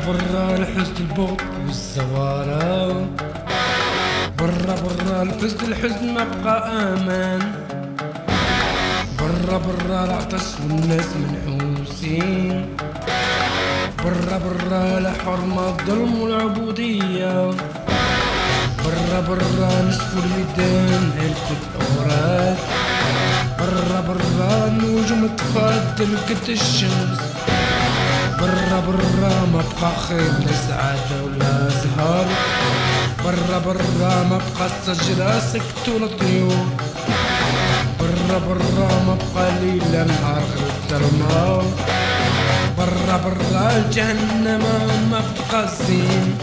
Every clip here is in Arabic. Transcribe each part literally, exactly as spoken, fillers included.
برا الحزن البغض والزوارة، برا برا الفزد الحزن ما بقى امان، برا برا العطش والناس منحوسين، برا برا الحرمة الظلم والعبودية، برا برا نشفوا الميدان هلكوا الأوراق، برا برا النجوم تفضل قد الشمس، برا برا ما بقى خير لا سعادة ولا زهر، برا برا ما بقى الشجرة سكتوا الطيور، برا برا ما بقى ليل لا نهار غير الظلمة، برا برا جهنم ما بقى زين.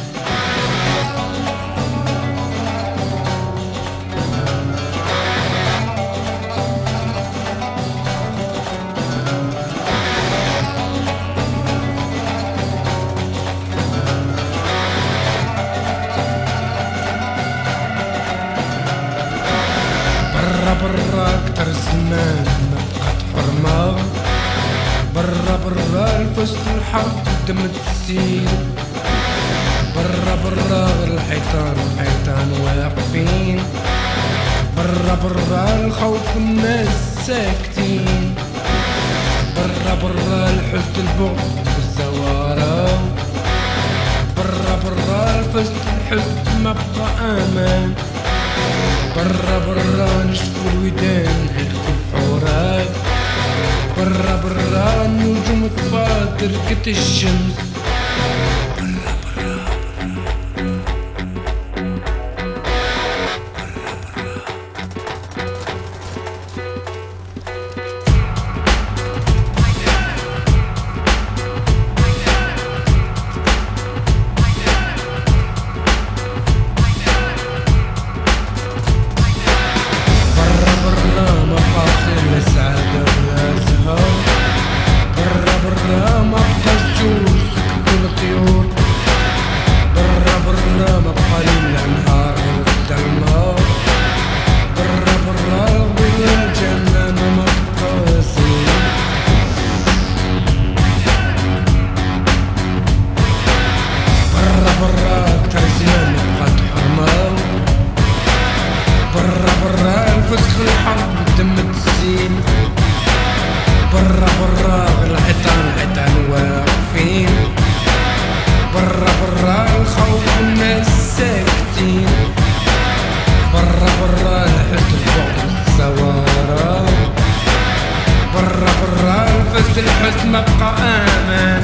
برا كتر الزمان ما بقات حرمة، برا برا الفسد الحرب دم تسيل، برا برا الحيطان الحيطان واقفين، برا برا الخوف والناس ساكتين، برا برا الحزن البغض والزوارة، برا برا الفسد الحزن ما بقى امان، برا برا نشفوا الودان هلكوا بحورات، برا برا النجوم تفاضل قد الشمس، برا برا فسخ الحرب دم تسيل، برا برا الحيطان الحيطان واقفين، برا برا الخوف والناس ساكتين، برا برا الحزن البغض والزوارة، برا برا الفسد الحزن ما بقى امان.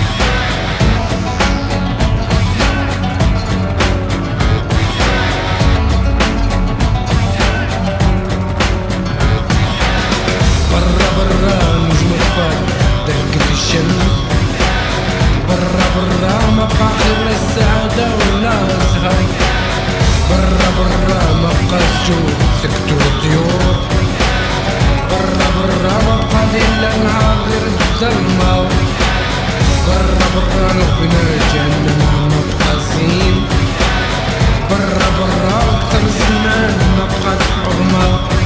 برا برا ما بقى خير لا السعادة ولا زهر، برا برا ما بقى الجوع سكتوا الطيور، برا برا ما بقى ليل لا نهار غير الظلمة، برا برا ربنا جهنم ما بقى زين، برا برا أكتر زمان ما بقات حرمة.